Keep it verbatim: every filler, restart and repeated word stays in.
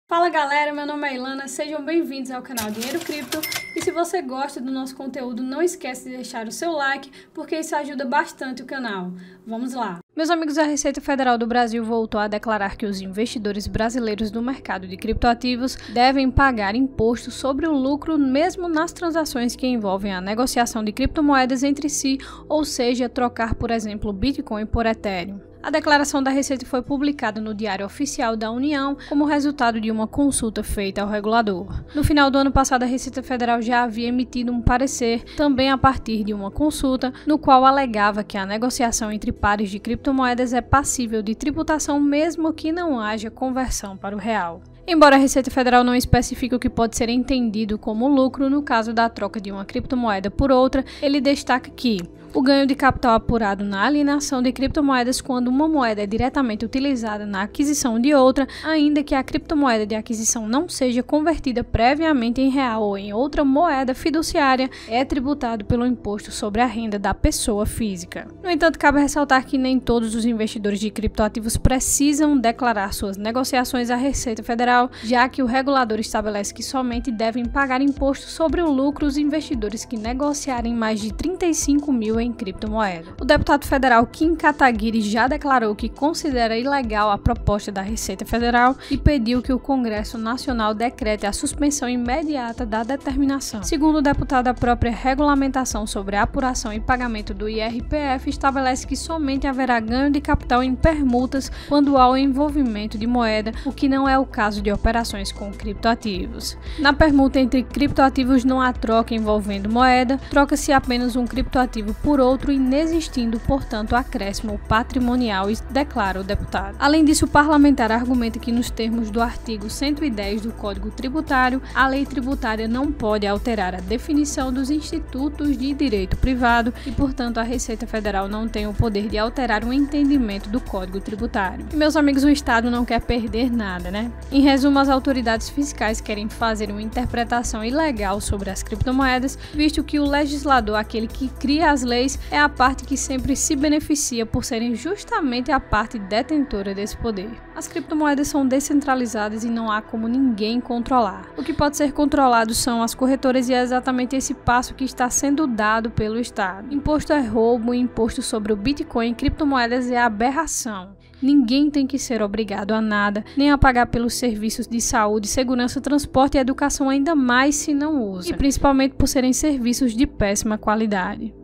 Fala galera, meu nome é Ilana, sejam bem-vindos ao canal Dinheiro Cripto e se você gosta do nosso conteúdo, não esquece de deixar o seu like, porque isso ajuda bastante o canal. Vamos lá! Meus amigos, a Receita Federal do Brasil voltou a declarar que os investidores brasileiros do mercado de criptoativos devem pagar imposto sobre o lucro mesmo nas transações que envolvem a negociação de criptomoedas entre si, ou seja, trocar, por exemplo, Bitcoin por Ethereum. A declaração da Receita foi publicada no Diário Oficial da União como resultado de uma consulta feita ao regulador. No final do ano passado, a Receita Federal já havia emitido um parecer, também a partir de uma consulta, no qual alegava que a negociação entre pares de criptomoedas é passível de tributação mesmo que não haja conversão para o real. Embora a Receita Federal não especifique o que pode ser entendido como lucro no caso da troca de uma criptomoeda por outra, ele destaca que o ganho de capital apurado na alienação de criptomoedas quando uma moeda é diretamente utilizada na aquisição de outra, ainda que a criptomoeda de aquisição não seja convertida previamente em real ou em outra moeda fiduciária, é tributado pelo imposto sobre a renda da pessoa física. No entanto, cabe ressaltar que nem todos os investidores de criptoativos precisam declarar suas negociações à Receita Federal, já que o regulador estabelece que somente devem pagar imposto sobre o lucro os investidores que negociarem mais de trinta e cinco mil em criptomoeda. O deputado federal Kim Kataguiri já declarou que considera ilegal a proposta da Receita Federal e pediu que o Congresso Nacional decrete a suspensão imediata da determinação. Segundo o deputado, a própria regulamentação sobre a apuração e pagamento do I R P F estabelece que somente haverá ganho de capital em permutas quando há o envolvimento de moeda, o que não é o caso de operações com criptoativos. Na permuta entre criptoativos não há troca envolvendo moeda, troca-se apenas um criptoativo por outro, inexistindo, portanto, acréscimo patrimonial, declara o deputado. Além disso, o parlamentar argumenta que, nos termos do artigo cento e dez do Código Tributário, a lei tributária não pode alterar a definição dos institutos de direito privado e, portanto, a Receita Federal não tem o poder de alterar o entendimento do Código Tributário. E, meus amigos, o Estado não quer perder nada, né? Em resumo, as autoridades fiscais querem fazer uma interpretação ilegal sobre as criptomoedas, visto que o legislador, aquele que cria as leis, é a parte que sempre se beneficia por serem justamente a parte detentora desse poder. As criptomoedas são descentralizadas e não há como ninguém controlar. O que pode ser controlado são as corretoras e é exatamente esse passo que está sendo dado pelo Estado. Imposto é roubo, imposto sobre o Bitcoin e criptomoedas é aberração. Ninguém tem que ser obrigado a nada, nem a pagar pelos serviços de saúde, segurança, transporte e educação, ainda mais se não usa, e principalmente por serem serviços de péssima qualidade.